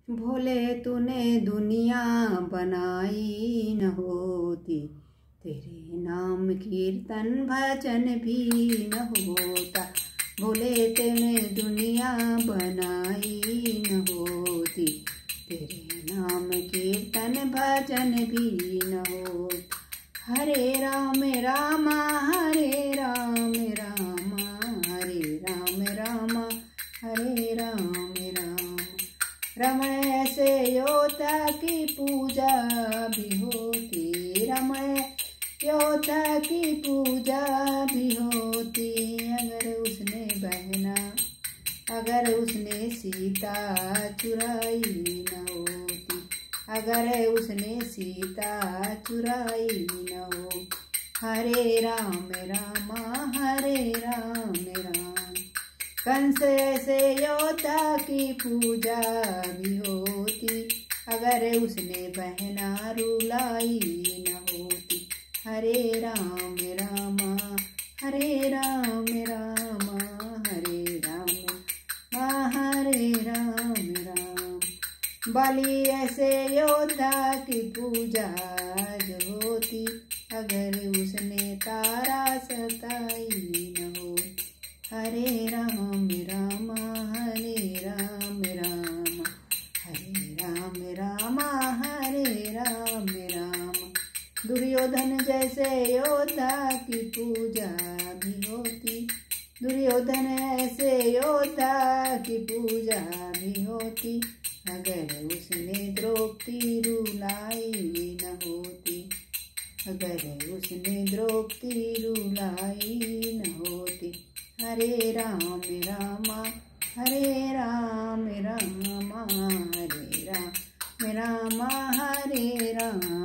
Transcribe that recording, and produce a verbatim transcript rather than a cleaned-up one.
भोले तूने दुनिया बनाई न होती, तेरे नाम कीर्तन भजन भी न होता। भोले तूने दुनिया बनाई न होती, तेरे नाम कीर्तन भजन भी न होता। हरे राम राम हरे राम राम, हरे राम राम हरे राम राम। रमण से योता की पूजा भी होती, रमण योता की पूजा भी होती। अगर उसने बहना, अगर उसने सीता चुराई न होती, अगर उसने सीता चुराई न हो। हरे राम राम हरे राम राम। कंस से योद्धा की पूजा भी होती, अगर उसने बहना रुलाई न होती। हरे राम राम हरे राम राम, हरे राम हरे राम राम। बलि ऐसे योद्धा की पूजा जो होती, अगर उसने तारा सताई न हो। हरे राम राम हरे राम राम, हरे राम राम हरे राम राम। दुर्योधन जैसे योद्धा की पूजा भी होती, दुर्योधन ऐसे योद्धा की पूजा भी होती, अगर उसने द्रौपदी रुलाई न होती, अगर उसने द्रौपदी रुलाई न होती। हरे राम राम हरे राम राम, हरे राम राम हरे राम।